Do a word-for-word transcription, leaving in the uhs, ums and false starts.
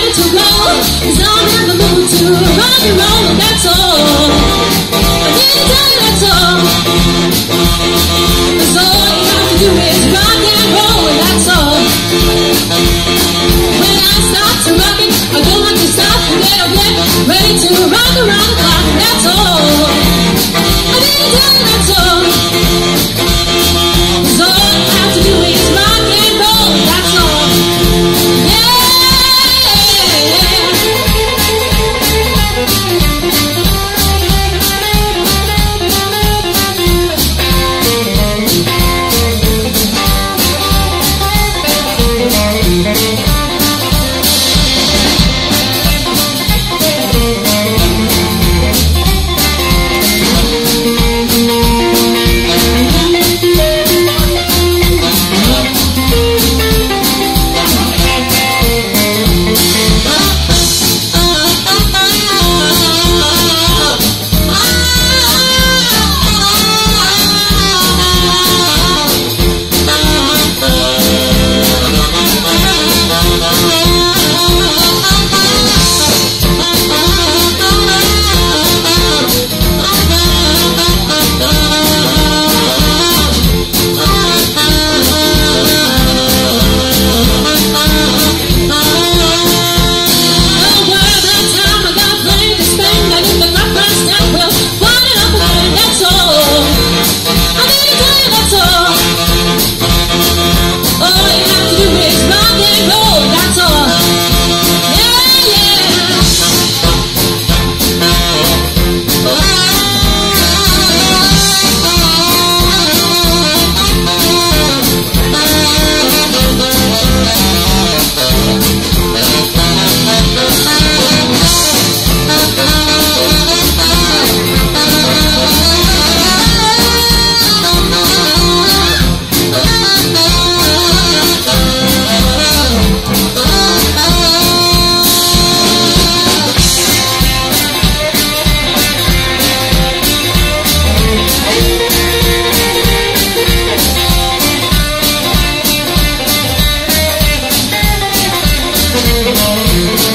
ready to roll, 'cause I'm in the mood to rock and roll, and that's all. I need to tell you that's all. 'Cause all you have to do is rock and roll, and that's all. When I start to rock it, I don't have to stop and get up yet, ready to rock around the clock, and that's all. I need to tell you that's all. 'Cause all you have to do is rock and roll, and that's all. Yeah. Thank you.